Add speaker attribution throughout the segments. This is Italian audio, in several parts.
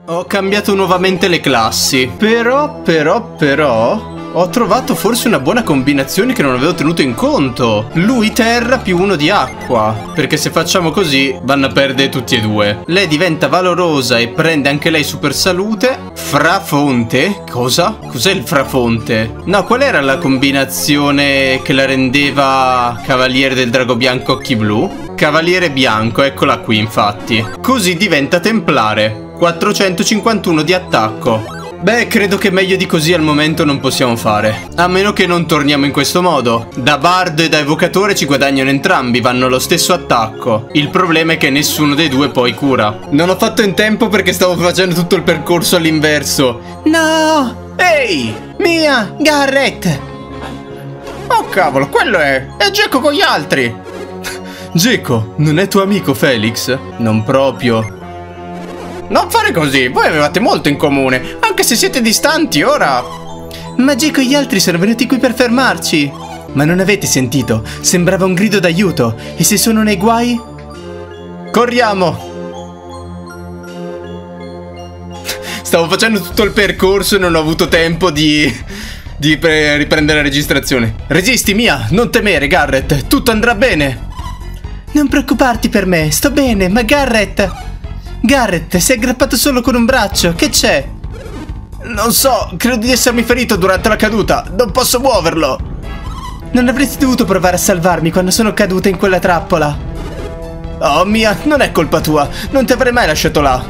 Speaker 1: Ho cambiato nuovamente le classi. Però ho trovato forse una buona combinazione che non avevo tenuto in conto. Lui terra più uno di acqua, perché se facciamo così vanno a perdere tutti e due. Lei diventa valorosa e prende anche lei super salute. Frafonte? Cosa? Cos'è il frafonte? No, qual era la combinazione che la rendeva cavaliere del drago bianco occhi blu? Cavaliere bianco, eccola qui infatti. Così diventa templare. 451 di attacco. Beh, credo che meglio di così al momento non possiamo fare. A meno che non torniamo in questo modo. Da bardo e da evocatore ci guadagnano entrambi, vanno allo stesso attacco. Il problema è che nessuno dei due poi cura. Non ho fatto in tempo perché stavo facendo tutto il percorso all'inverso. No! Ehi! Mia! Garrett! Oh cavolo, quello è Geco con gli altri! Geco, non è tuo amico Felix? Non proprio. Non fare così, voi avevate molto in comune, anche se siete distanti ora. Ma Geco e gli altri sono venuti qui per fermarci. Ma non avete sentito? Sembrava un grido d'aiuto. E se sono nei guai? Corriamo. Stavo facendo tutto il percorso e non ho avuto tempo di riprendere la registrazione. Resisti, Mia, non temere, Garrett, tutto andrà bene. Non preoccuparti per me, sto bene, ma Garrett, sei aggrappato solo con un braccio, che c'è? Non so, credo di essermi ferito durante la caduta, non posso muoverlo. Non avresti dovuto provare a salvarmi quando sono caduta in quella trappola. Oh Mia, non è colpa tua, non ti avrei mai lasciato là.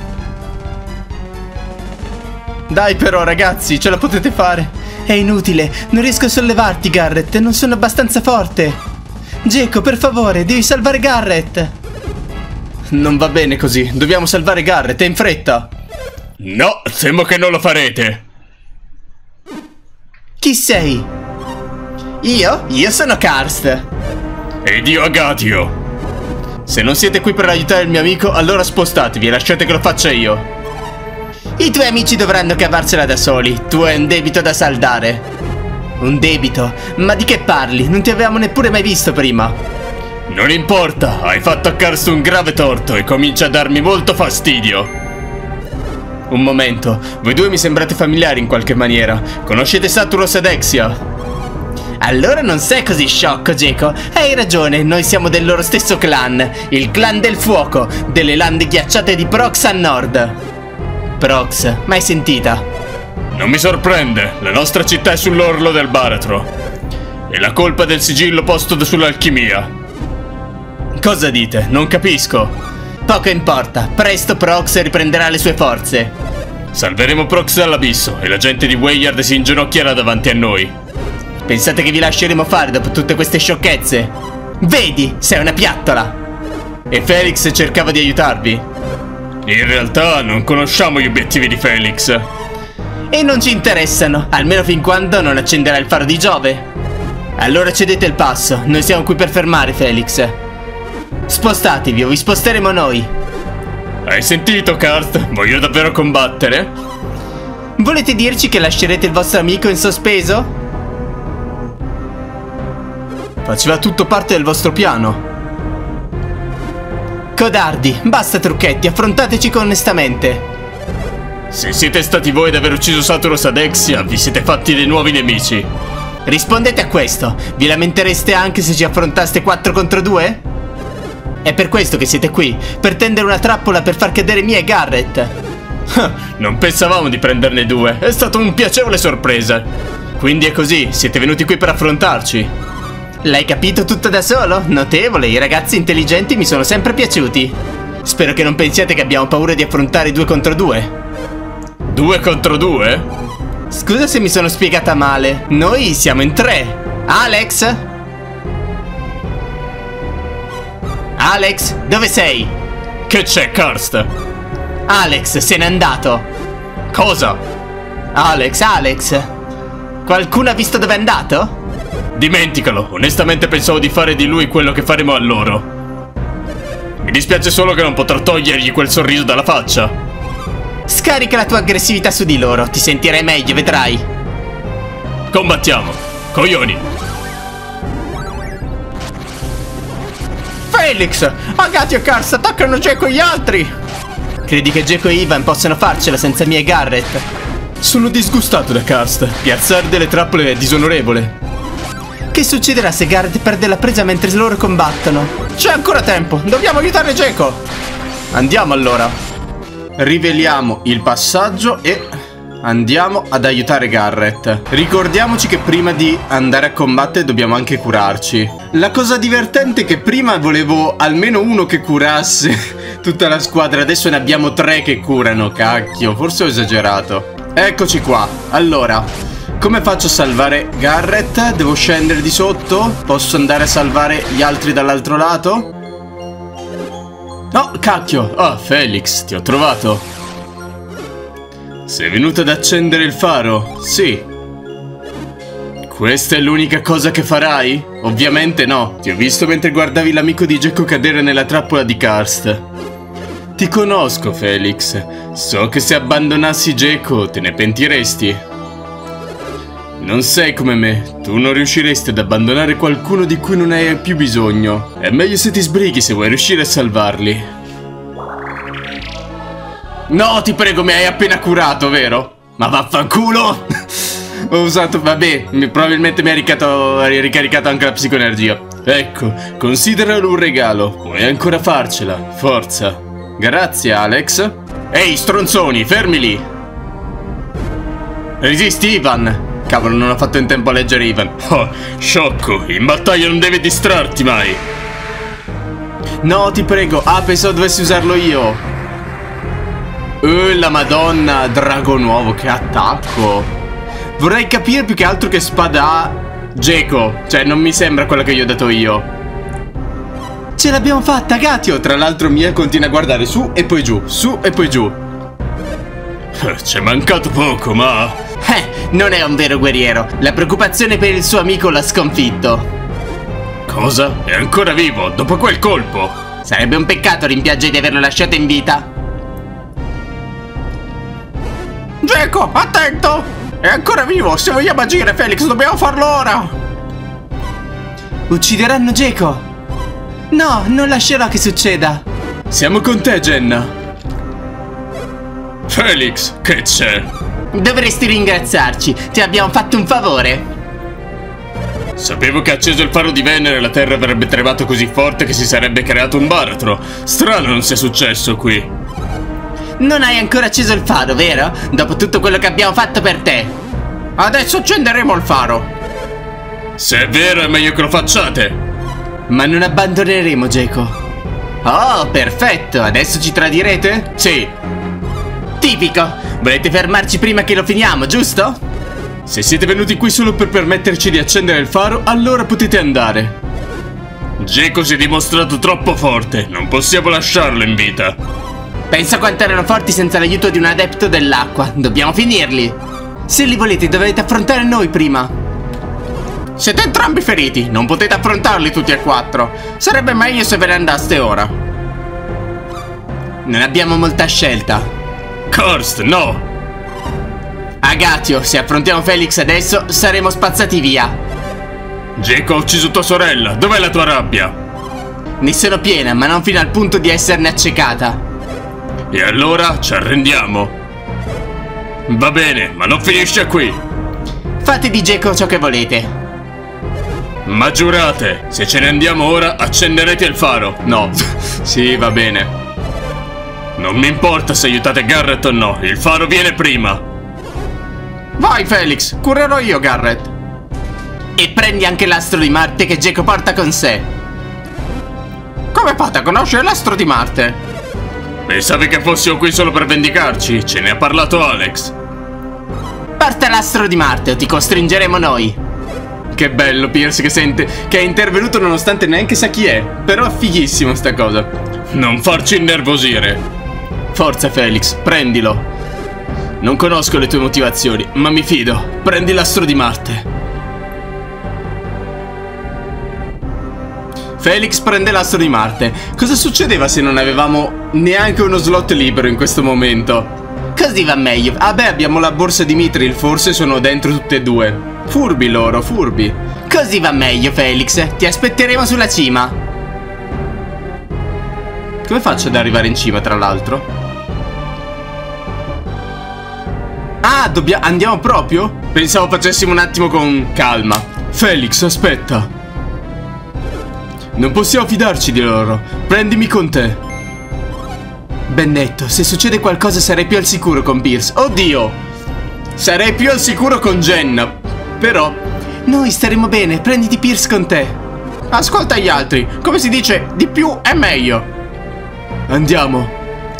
Speaker 1: Dai però ragazzi, ce la potete fare. È inutile, non riesco a sollevarti Garrett, non sono abbastanza forte. Geco, per favore, devi salvare Garrett. Non va bene così, dobbiamo salvare Garrett, è in fretta.
Speaker 2: No, temo che non lo farete.
Speaker 1: Chi sei? Io sono Karst.
Speaker 2: Ed io Agatio.
Speaker 1: Se non siete qui per aiutare il mio amico, allora spostatevi e lasciate che lo faccia io. I tuoi amici dovranno cavarsela da soli, tu hai un debito da saldare. Un debito? Ma di che parli? Non ti avevamo neppure mai visto prima.
Speaker 2: Non importa, hai fatto a Karst un grave torto e comincia a darmi molto fastidio.
Speaker 1: Un momento, voi due mi sembrate familiari in qualche maniera. Conoscete Saturos ed Exia? Allora non sei così sciocco, Geco. Hai ragione, noi siamo del loro stesso clan. Il clan del fuoco, delle lande ghiacciate di Prox a nord. Prox, mai sentita?
Speaker 2: Non mi sorprende, la nostra città è sull'orlo del baratro. È la colpa del sigillo posto sull'alchimia.
Speaker 1: Cosa dite? Non capisco. Poco importa, presto Prox riprenderà le sue forze.
Speaker 2: Salveremo Prox dall'abisso e la gente di Weyard si inginocchierà davanti a noi.
Speaker 1: Pensate che vi lasceremo fare dopo tutte queste sciocchezze? Vedi, sei una piattola. E Felix cercava di aiutarvi?
Speaker 2: In realtà non conosciamo gli obiettivi di Felix.
Speaker 1: E non ci interessano, almeno fin quando non accenderà il faro di Giove. Allora cedete il passo, noi siamo qui per fermare Felix. Spostatevi o vi sposteremo noi.
Speaker 2: Hai sentito, Karst? Voglio davvero combattere?
Speaker 1: Volete dirci che lascerete il vostro amico in sospeso? Faceva tutto parte del vostro piano. Codardi, basta trucchetti, affrontateci onestamente.
Speaker 2: Se siete stati voi ad aver ucciso Saturos ad Exia, vi siete fatti dei nuovi nemici.
Speaker 1: Rispondete a questo, vi lamentereste anche se ci affrontaste 4 contro 2? È per questo che siete qui, per tendere una trappola per far cadere Mia e Garrett.
Speaker 2: Non pensavamo di prenderne 2, è stata un piacevole sorpresa.
Speaker 1: Quindi è così, siete venuti qui per affrontarci. L'hai capito tutto da solo? Notevole, i ragazzi intelligenti mi sono sempre piaciuti. Spero che non pensiate che abbiamo paura di affrontare 2 contro 2.
Speaker 2: 2 contro 2?
Speaker 1: Scusa se mi sono spiegata male, noi siamo in 3. Alex? Alex, dove sei?
Speaker 2: Che c'è, Karst?
Speaker 1: Alex, se n'è andato.
Speaker 2: Cosa?
Speaker 1: Alex. Qualcuno ha visto dove è andato?
Speaker 2: Dimenticalo, onestamente pensavo di fare di lui quello che faremo a loro. Mi dispiace solo che non potrò togliergli quel sorriso dalla faccia.
Speaker 1: Scarica la tua aggressività su di loro, ti sentirai meglio, vedrai.
Speaker 2: Combattiamo, coglioni.
Speaker 1: Felix, Agatio e Karst attaccano Geco e gli altri. Credi che Geco e Ivan possano farcela senza me e Garrett?
Speaker 2: Sono disgustato da Karst. Piazzare delle trappole è disonorevole.
Speaker 1: Che succederà se Garrett perde la presa mentre loro combattono? C'è ancora tempo, dobbiamo aiutare Geco. Andiamo allora. Riveliamo il passaggio e andiamo ad aiutare Garrett. Ricordiamoci che prima di andare a combattere dobbiamo anche curarci. La cosa divertente è che prima volevo almeno uno che curasse tutta la squadra. Adesso ne abbiamo 3 che curano. Cacchio, forse ho esagerato. Eccoci qua. Allora, come faccio a salvare Garrett? Devo scendere di sotto? Posso andare a salvare gli altri dall'altro lato? No, cacchio.
Speaker 2: Ah, Felix, ti ho trovato. Sei venuto ad accendere il faro?
Speaker 1: Sì.
Speaker 2: Questa è l'unica cosa che farai? Ovviamente no. Ti ho visto mentre guardavi l'amico di Geco cadere nella trappola di Karst. Ti conosco, Felix. So che se abbandonassi Geco te ne pentiresti. Non sei come me. Tu non riusciresti ad abbandonare qualcuno di cui non hai più bisogno. È meglio se ti sbrighi se vuoi riuscire a salvarli.
Speaker 1: No, ti prego, mi hai appena curato, vero? Ma vaffanculo! Ho usato, vabbè, probabilmente mi ha ricaricato anche la psicoenergia.
Speaker 2: Ecco, consideralo un regalo. Puoi ancora farcela, forza.
Speaker 1: Grazie, Alex. Ehi, stronzoni, fermi lì. Resisti, Ivan. Cavolo, non ho fatto in tempo a leggere Ivan.
Speaker 2: Oh, sciocco, in battaglia non devi distrarti mai.
Speaker 1: No, ti prego. Ah, pensavo dovessi usarlo io. La madonna, drago nuovo, che attacco. Vorrei capire più che altro che spada ha Geco. Cioè, non mi sembra quella che gli ho dato io. Ce l'abbiamo fatta, Gatio. Tra l'altro Mia continua a guardare su e poi giù, su e poi giù.
Speaker 2: C'è mancato poco, ma...
Speaker 1: non è un vero guerriero. La preoccupazione per il suo amico l'ha sconfitto.
Speaker 2: Cosa? È ancora vivo, dopo quel colpo.
Speaker 1: Sarebbe un peccato rimpiangere di averlo lasciato in vita. Geco, attento! È ancora vivo. Se vogliamo agire, Felix, dobbiamo farlo ora. Uccideranno Geco. No, non lascerò che succeda.
Speaker 2: Siamo con te, Jenna. Felix, che c'è?
Speaker 1: Dovresti ringraziarci. Ti abbiamo fatto un favore.
Speaker 2: Sapevo che acceso il faro di Venere la terra avrebbe tremato così forte che si sarebbe creato un baratro. Strano non sia successo qui.
Speaker 1: Non hai ancora acceso il faro, vero? Dopo tutto quello che abbiamo fatto per te. Adesso accenderemo il faro.
Speaker 2: Se è vero è meglio che lo facciate.
Speaker 1: Ma non abbandoneremo Geco. Oh, perfetto. Adesso ci tradirete?
Speaker 2: Sì.
Speaker 1: Tipico. Volete fermarci prima che lo finiamo, giusto?
Speaker 2: Se siete venuti qui solo per permetterci di accendere il faro, allora potete andare. Geco si è dimostrato troppo forte. Non possiamo lasciarlo in vita.
Speaker 1: Pensa quanto erano forti senza l'aiuto di un adepto dell'acqua. Dobbiamo finirli. Se li volete dovete affrontare noi prima. Siete entrambi feriti. Non potete affrontarli tutti e 4. Sarebbe meglio se ve ne andaste ora. Non abbiamo molta scelta.
Speaker 2: Karst, no.
Speaker 1: Agatio, se affrontiamo Felix adesso saremo spazzati via.
Speaker 2: Geco ha ucciso tua sorella. Dov'è la tua rabbia?
Speaker 1: Ne sono piena, ma non fino al punto di esserne accecata.
Speaker 2: E allora ci arrendiamo. Va bene, ma non finisce qui.
Speaker 1: Fate di Geco ciò che volete.
Speaker 2: Ma giurate, se ce ne andiamo ora accenderete il faro.
Speaker 1: No. Sì, va bene.
Speaker 2: Non mi importa se aiutate Garrett o no. Il faro viene prima.
Speaker 1: Vai Felix, curerò io Garrett. E prendi anche l'astro di Marte che Geco porta con sé. Come fate a conoscere l'astro di Marte?
Speaker 2: Pensavi che fossimo qui solo per vendicarci? Ce ne ha parlato Alex.
Speaker 1: Porta l'astro di Marte o ti costringeremo noi. Che bello Pierce che sente che è intervenuto nonostante neanche sa chi è. Però è fighissimo sta cosa.
Speaker 2: Non farci innervosire.
Speaker 1: Forza Felix, prendilo. Non conosco le tue motivazioni, ma mi fido. Prendi l'astro di Marte. Felix prende l'astro di Marte. Cosa succedeva se non avevamo neanche uno slot libero in questo momento? Così va meglio. Ah beh, abbiamo la borsa di Mithril, forse sono dentro tutte e due. Furbi loro, furbi. Così va meglio, Felix. Ti aspetteremo sulla cima. Come faccio ad arrivare in cima, tra l'altro? Ah, andiamo proprio? Pensavo facessimo un attimo con calma.
Speaker 2: Felix, aspetta. Non possiamo fidarci di loro. Prendimi con te.
Speaker 1: Ben detto, se succede qualcosa sarei più al sicuro con Pierce. Oddio! Sarei più al sicuro con Jenna. Però noi staremo bene, prenditi Pierce con te. Ascolta gli altri. Come si dice, di più è meglio.
Speaker 2: Andiamo.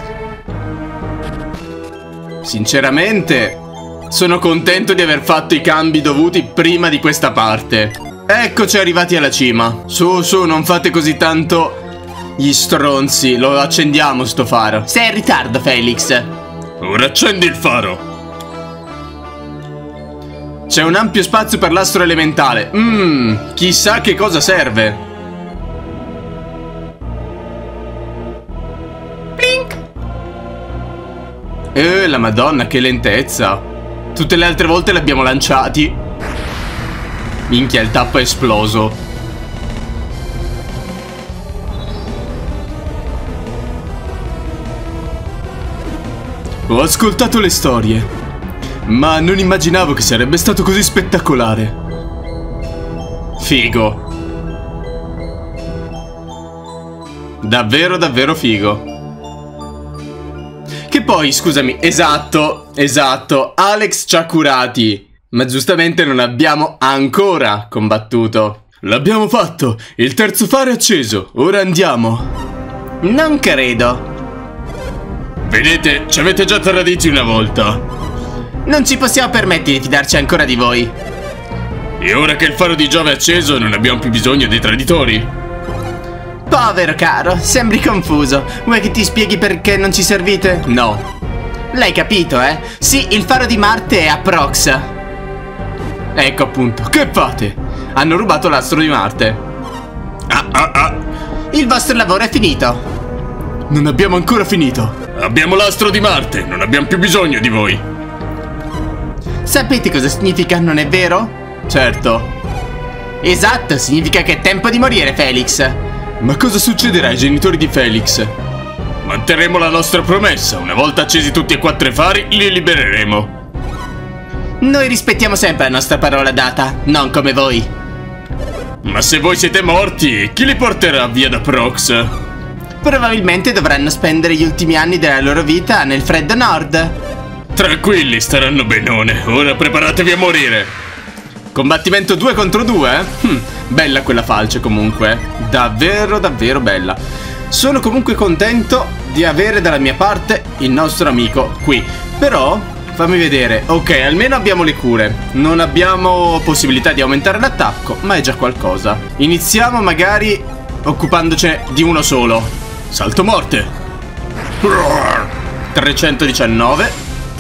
Speaker 1: Sinceramente, sono contento di aver fatto i cambi dovuti prima di questa parte. Eccoci arrivati alla cima. Su, su, non fate così tanto gli stronzi. Lo accendiamo sto faro. Sei in ritardo, Felix.
Speaker 2: Ora accendi il faro.
Speaker 1: C'è un ampio spazio per l'astro elementale. Chissà che cosa serve. Plink. La madonna, che lentezza. Tutte le altre volte li abbiamo lanciati. Minchia, il tappo è esploso.
Speaker 2: Ho ascoltato le storie, ma non immaginavo che sarebbe stato così spettacolare.
Speaker 1: Figo. Davvero, davvero figo. Che poi, scusami, esatto, Alex ci ha curati, ma giustamente non abbiamo ancora combattuto.
Speaker 2: L'abbiamo fatto, il terzo faro è acceso, ora andiamo.
Speaker 1: Non credo.
Speaker 2: Vedete, ci avete già traditi una volta.
Speaker 1: Non ci possiamo permettere di fidarci ancora di voi.
Speaker 2: E ora che il faro di Giove è acceso, non abbiamo più bisogno dei traditori.
Speaker 1: Povero caro, sembri confuso. Vuoi che ti spieghi perché non ci servite? No. L'hai capito, eh? Sì, il faro di Marte è a Prox. Ecco appunto. Che fate? Hanno rubato l'astro di Marte. Il vostro lavoro è finito.
Speaker 2: Non abbiamo ancora finito. Abbiamo l'astro di Marte, non abbiamo più bisogno di voi.
Speaker 1: Sapete cosa significa, non è vero? Certo. Esatto, significa che è tempo di morire, Felix.
Speaker 2: Ma cosa succederà ai genitori di Felix? Manterremo la nostra promessa. Una volta accesi tutti e 4 i fari, li libereremo.
Speaker 1: Noi rispettiamo sempre la nostra parola data, non come voi.
Speaker 2: Ma se voi siete morti, chi li porterà via da Prox?
Speaker 1: Probabilmente dovranno spendere gli ultimi anni della loro vita nel freddo nord.
Speaker 2: Tranquilli, staranno benone. Ora preparatevi a morire.
Speaker 1: Combattimento 2 contro 2? Bella quella falce comunque. Davvero, davvero bella. Sono comunque contento di avere dalla mia parte il nostro amico qui. Però, fammi vedere. Ok, almeno abbiamo le cure. Non abbiamo possibilità di aumentare l'attacco, ma è già qualcosa. Iniziamo magari occupandocene di uno solo.
Speaker 2: Salto morte.
Speaker 1: 319.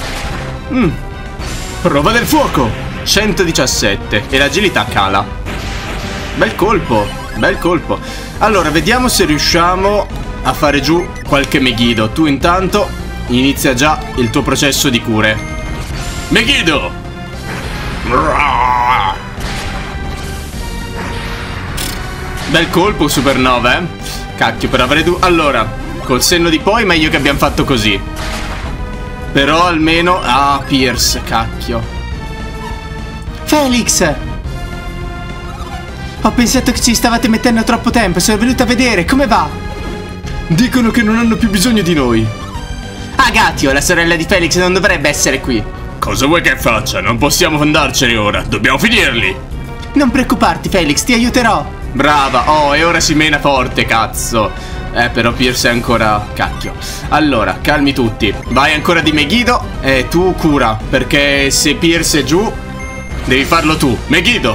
Speaker 2: Prova del fuoco.
Speaker 1: 117 e l'agilità cala. Bel colpo, bel colpo. Allora, vediamo se riusciamo a fare giù qualche Megiddo. Tu intanto inizia già il tuo processo di cure.
Speaker 2: Megiddo!
Speaker 1: Bel colpo, supernova, eh? Cacchio, per avere allora, col senno di poi meglio che abbiamo fatto così. Però almeno... Ah, Pierce, cacchio. Felix! Ho pensato che ci stavate mettendo troppo tempo. Sono venuto a vedere, come va?
Speaker 2: Dicono che non hanno più bisogno di noi.
Speaker 1: Agatio, la sorella di Felix, non dovrebbe essere qui.
Speaker 2: Cosa vuoi che faccia? Non possiamo andarcene ora. Dobbiamo finirli.
Speaker 1: Non preoccuparti, Felix, ti aiuterò. Brava. Oh, e ora si mena forte, cazzo. Però Pierce è ancora... Cacchio. Allora, calmi tutti. Vai ancora di Megiddo e tu cura, perché se Pierce è giù devi farlo tu. Megiddo.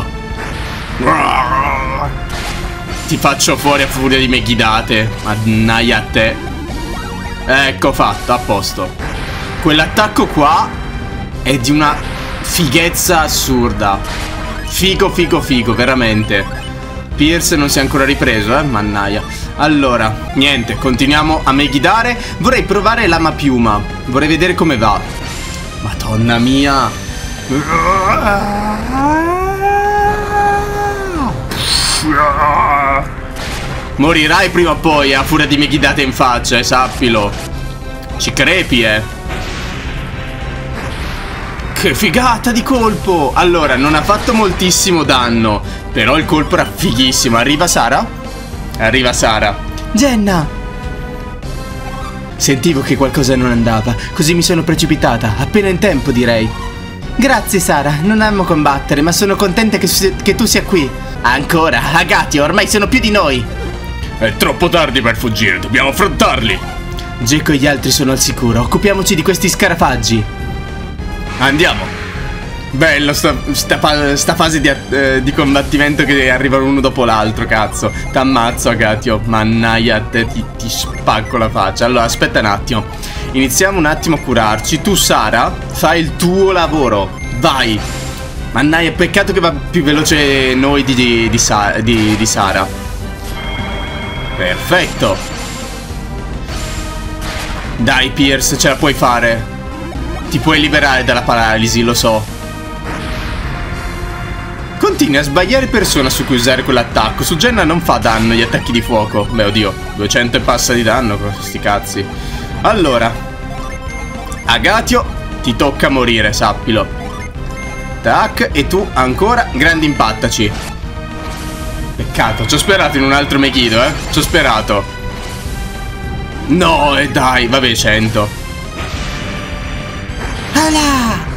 Speaker 1: Ti faccio fuori a furia di Meghidate. Mannaia a te. Ecco fatto, a posto. Quell'attacco qua è di una fighezza assurda. Figo, figo, figo, veramente. Pierce non si è ancora ripreso, mannaia. Allora, niente, continuiamo a Meghidare. Vorrei provare l'ama piuma. Vorrei vedere come va. Madonna mia. Morirai prima o poi a furia di Meghidate in faccia, sappilo. Ci crepi, Che figata di colpo! Allora, non ha fatto moltissimo danno, però il colpo era fighissimo. Arriva Sara? Arriva Sara. Jenna! Sentivo che qualcosa non andava, così mi sono precipitata, appena in tempo direi. Grazie Sara, non amo combattere, ma sono contenta che tu sia qui. Ancora, Agatio, ormai sono più di noi.
Speaker 2: È troppo tardi per fuggire, dobbiamo affrontarli.
Speaker 1: Gekko e gli altri sono al sicuro, occupiamoci di questi scarafaggi. Andiamo. Bello sta fase di combattimento che arrivano uno dopo l'altro, cazzo. T'ammazzo Agatio, mannaia a te, ti spacco la faccia. Allora aspetta un attimo, iniziamo un attimo a curarci. Tu Sara, fai il tuo lavoro, vai. Mannaia, peccato che va più veloce noi di Sara. Perfetto. Dai Pierce, ce la puoi fare. Ti puoi liberare dalla paralisi, lo so. Continui a sbagliare persona su cui usare quell'attacco. Su Jenna non fa danno gli attacchi di fuoco. Beh, oddio, 200 e passa di danno con questi cazzi. Allora, Agatio, ti tocca morire, sappilo. Tac, e tu ancora, grandi impattaci. Peccato, ci ho sperato in un altro Megiddo, ci ho sperato. No, e dai, vabbè, 100. Ala!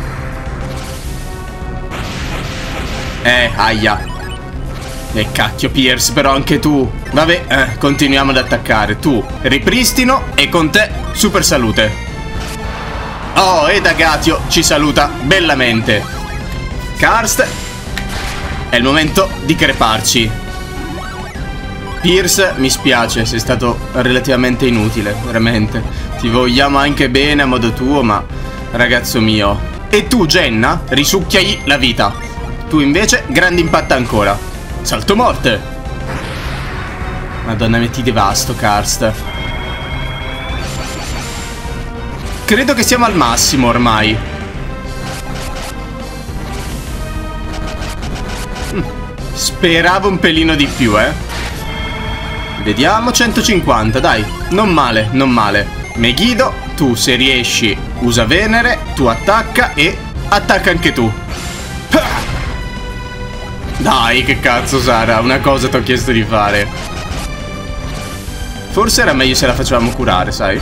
Speaker 1: Aia. E cacchio Pierce, però anche tu. Vabbè, continuiamo ad attaccare. Tu, ripristino, e con te, super salute. Oh, ed Agatio ci saluta bellamente. Karst, è il momento di creparci. Pierce, mi spiace, sei stato relativamente inutile, veramente. Ti vogliamo anche bene a modo tuo, ma ragazzo mio. E tu, Jenna, risucchiagli la vita. Tu invece, grande impatto ancora. Salto morte. Madonna mia, ti devasto, Karst. Credo che siamo al massimo ormai. Speravo un pelino di più, Vediamo, 150, dai. Non male, non male. Megiddo, tu se riesci usa Venere, tu attacca e attacca anche tu. Dai, che cazzo Sara, una cosa ti ho chiesto di fare. Forse era meglio se la facevamo curare, sai?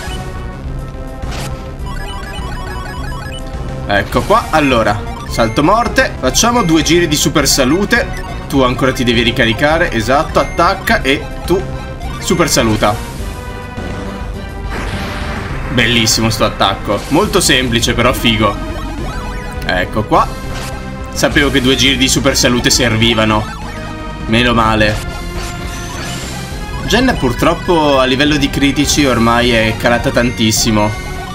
Speaker 1: Ecco qua, allora, salto morte, facciamo 2 giri di super salute. Tu ancora ti devi ricaricare, esatto, attacca e tu super saluta. Bellissimo sto attacco, molto semplice però figo. Ecco qua. Sapevo che 2 giri di super salute servivano. Meno male. Jenna purtroppo a livello di critici ormai è calata tantissimo.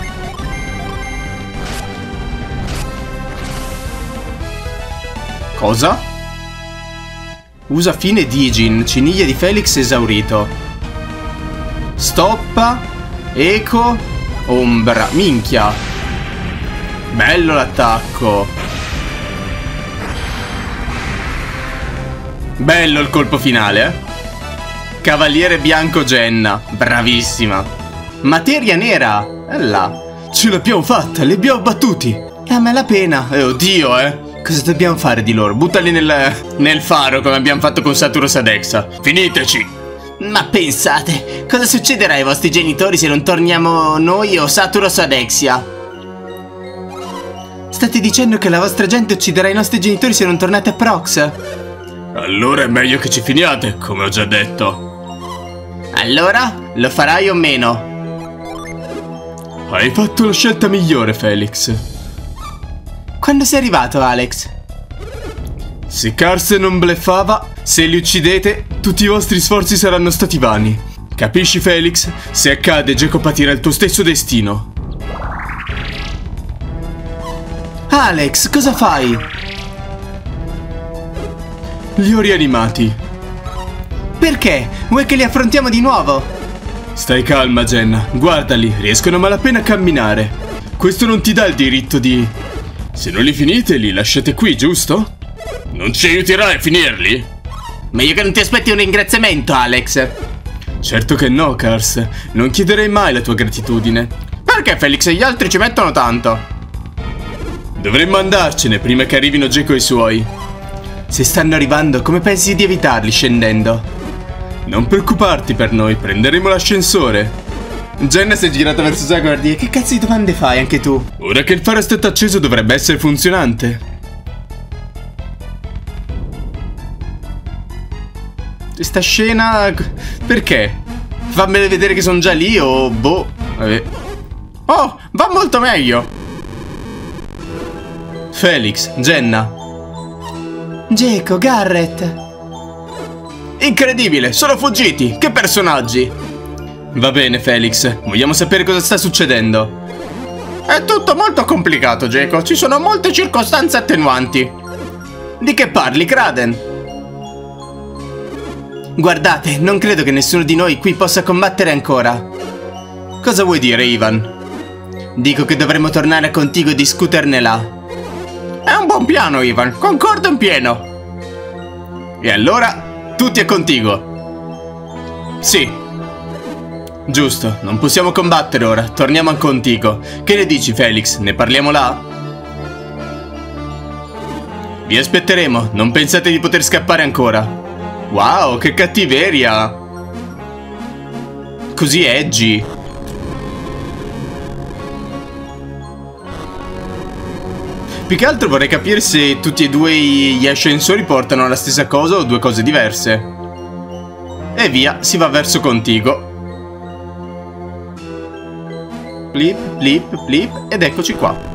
Speaker 1: Cosa? Usa fine Digin, ciniglia di Felix esaurito. Stoppa, eco, ombra. Minchia. Bello l'attacco. Bello il colpo finale, Cavaliere bianco Jenna, bravissima. Materia nera, là. Ce l'abbiamo fatta, li abbiamo battuti. A me la pena. Oddio, Cosa dobbiamo fare di loro? Buttali nel faro come abbiamo fatto con Saturos Adexa. Finiteci. Ma pensate, cosa succederà ai vostri genitori se non torniamo noi o Saturos Adexia? State dicendo che la vostra gente ucciderà i nostri genitori se non tornate a Prox?
Speaker 2: Allora è meglio che ci finiate, come ho già detto.
Speaker 1: Allora, lo farai o meno?
Speaker 2: Hai fatto la scelta migliore, Felix.
Speaker 1: Quando sei arrivato, Alex?
Speaker 2: Se Karst non bluffava, se li uccidete, tutti i vostri sforzi saranno stati vani. Capisci, Felix? Se accade, Gekko patirà il tuo stesso destino.
Speaker 1: Alex, cosa fai?
Speaker 2: Li ho rianimati.
Speaker 1: Perché? Vuoi che li affrontiamo di nuovo?
Speaker 2: Stai calma, Jenna. Guardali, riescono a malapena a camminare. Questo non ti dà il diritto di... Se non li finite, li lasciate qui, giusto? Non ci aiuterai a finirli?
Speaker 1: Meglio che non ti aspetti un ringraziamento, Alex.
Speaker 2: Certo che no, Karst. Non chiederei mai la tua gratitudine.
Speaker 1: Perché Felix e gli altri ci mettono tanto?
Speaker 2: Dovremmo andarcene prima che arrivino Geco e i suoi.
Speaker 1: Se stanno arrivando, come pensi di evitarli scendendo?
Speaker 2: Non preoccuparti per noi, prenderemo l'ascensore.
Speaker 1: Jenna si è girata verso Zagordi e che cazzo di domande fai anche tu?
Speaker 2: Ora che il faro è stato acceso dovrebbe essere funzionante.
Speaker 1: Questa scena... Perché? Fammele vedere che sono già lì o... boh... Vabbè. Oh, va molto meglio!
Speaker 2: Felix, Jenna.
Speaker 1: Geco, Garrett. Incredibile, sono fuggiti! Che personaggi!
Speaker 2: Va bene, Felix, vogliamo sapere cosa sta succedendo.
Speaker 1: È tutto molto complicato, Geco. Ci sono molte circostanze attenuanti. Di che parli, Kraden? Guardate, non credo che nessuno di noi qui possa combattere ancora.
Speaker 2: Cosa vuoi dire, Ivan?
Speaker 1: Dico che dovremmo tornare a Contigo e discuterne là. È un buon piano, Ivan. Concordo in pieno.
Speaker 2: E allora, tutti a Contigo.
Speaker 1: Sì.
Speaker 2: Giusto, non possiamo combattere ora. Torniamo a Contigo. Che ne dici, Felix? Ne parliamo là? Vi aspetteremo. Non pensate di poter scappare ancora. Wow, che cattiveria! Così edgy. Più che altro vorrei capire se tutti e due gli ascensori portano alla stessa cosa o due cose diverse. E via, si va verso Contigo. Blip, blip, blip, ed eccoci qua.